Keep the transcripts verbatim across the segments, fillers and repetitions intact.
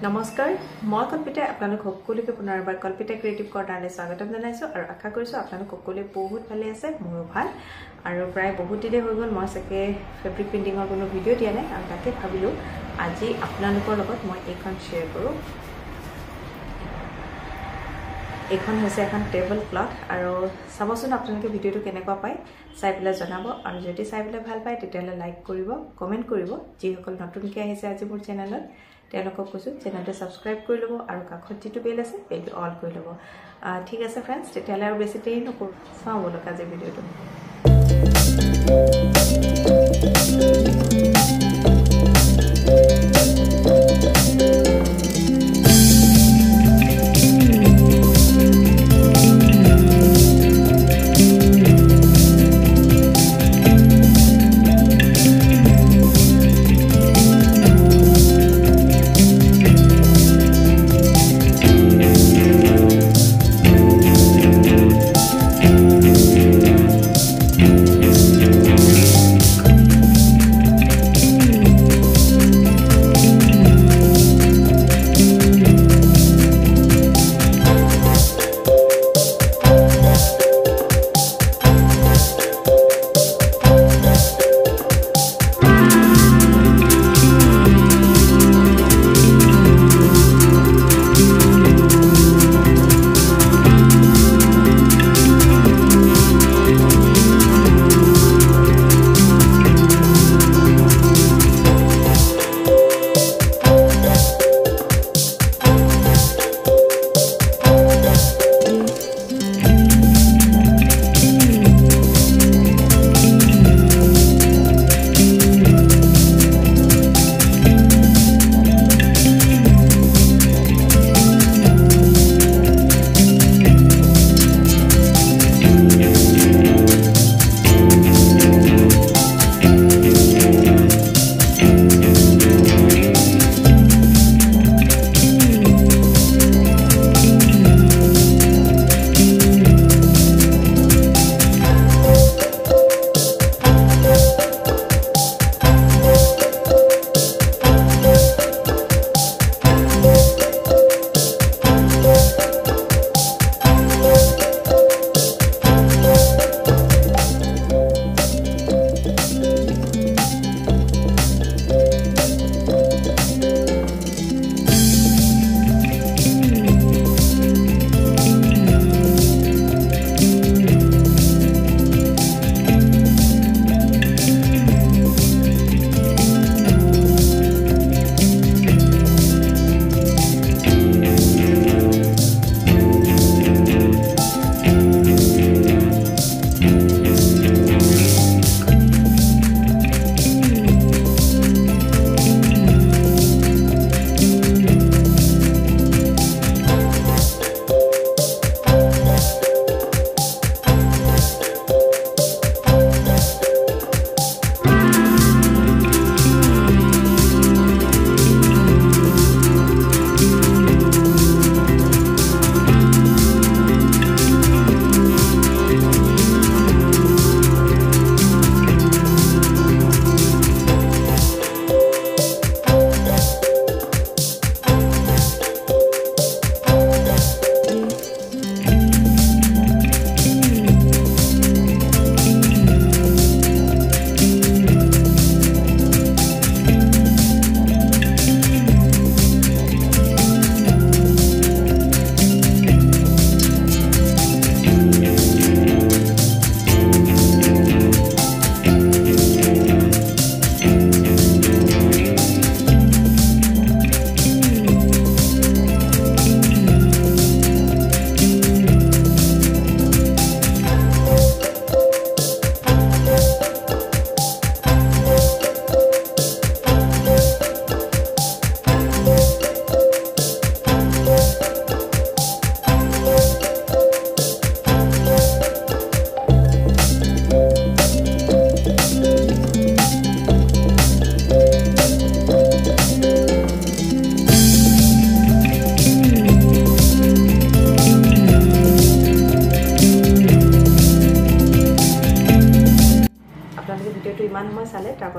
নমস্কাৰ মই কল্পিতা আপোনালোক সকলোকে পুনৰবাৰ কল্পিতা ক্ৰিয়েটিভ কৰ্নাৰলৈ স্বাগতম জনাইছো আৰু আশা কৰিছো আপোনালোক সকলোৱে বহুত ভালে আছে মোৰো ভাল আৰু প্ৰায় বহুত দিনে হৈ গ'ল মই সকে ফেব্ৰিক পেইন্টিংৰ কোনো ভিডিও দিয়া নাই আৰু তাকে ভাবিলো আজি আপোনালোকৰ লগত মই এখন শেয়াৰ কৰো এখন হৈছে এখন টেবল ক্লথ আৰু সাবচোন আপোনালোকে ভিডিওটো কেনেকুৱা পায় চাই পেলাই জনাব আৰু যদি চাই পেলাই ভাল পায় তেতিয়ালে লাইক কৰিব কমেন্ট কৰিব যিসকল নতুনকৈ আহিছে আজি মোৰ চেনেলত তেওঁলোকক কৈছো চেনেলটো সাবস্ক্ৰাইব কৰি লব আৰু কাষত যিটো বেল আছে বেলটো অল কৰি লব ঠিক আছে फ्रेंड्स তেতিয়ালে আৰু বেছি দেৰি নকৰো চাও বলক আজি ভিডিওটো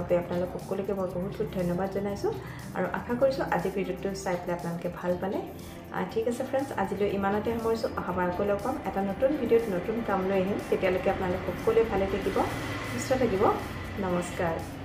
বাবে আপোনালোক সকলোকে মই বহুত বহুত ধন্যবাদ জনাইছোঁ আৰু আশা কৰিছোঁ আজি ভিডিঅ'টো চাই পেলাই আপোনালোকে ভাল পালে ঠিক আছে ফ্ৰেণ্ডছ আজিলৈ ইমানতে সামৰিছোঁ অহাবাৰ আকৌ লগ পাম এটা নতুন ভিডিঅ'ত নতুন কাম লৈ আহিম তেতিয়ালৈকে আপোনালোক সকলোৱে ভালে থাকিব সুস্থ থাকিব নমস্কাৰ